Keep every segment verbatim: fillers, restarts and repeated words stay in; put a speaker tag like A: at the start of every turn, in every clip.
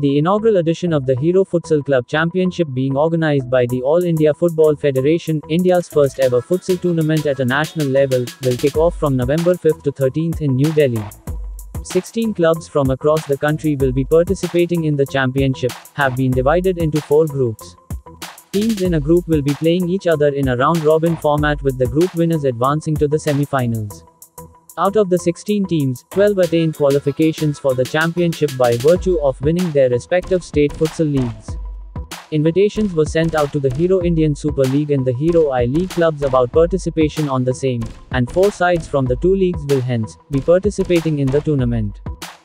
A: The inaugural edition of the Hero Futsal Club Championship being organized by the All India Football Federation, India's first ever futsal tournament at a national level, will kick off from November fifth to thirteenth in New Delhi. sixteen clubs from across the country will be participating in the championship, have been divided into four groups. Teams in a group will be playing each other in a round-robin format with the group winners advancing to the semi-finals. Out of the sixteen teams, twelve attained qualifications for the championship by virtue of winning their respective state futsal leagues. Invitations were sent out to the Hero Indian Super League and the Hero I League clubs about participation on the same, and four sides from the two leagues will hence be participating in the tournament.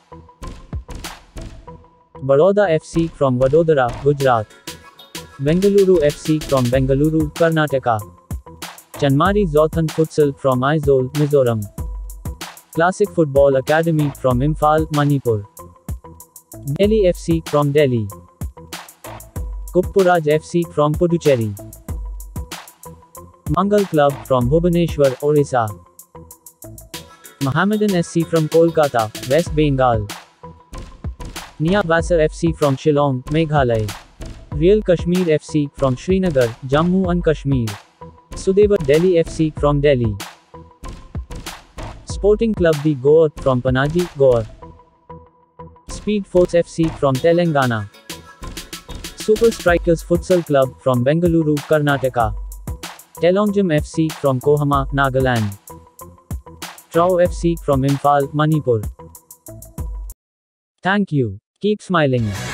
A: Baroda F C from Vadodara, Gujarat. Bengaluru F C from Bengaluru, Karnataka. Chanmari Zothan Futsal from Aizawl, Mizoram. Classic Football Academy from Imphal, Manipur. Delhi F C from Delhi. Kuppuraj F C from Puducherry. Mangal Club from Bhubaneswar, Orissa. Mohammedan S C from Kolkata, West Bengal. Nia Vasar F C from Shillong, Meghalaya. Real Kashmir F C from Srinagar, Jammu and Kashmir. Sudevar Delhi F C from Delhi. Sporting Club The Goa from Panaji, Goa. Speed Force F C from Telangana. Super Strikers Futsal Club from Bengaluru, Karnataka. Telongjam F C from Kohama, Nagaland. Trau F C from Imphal, Manipur. Thank you. Keep smiling.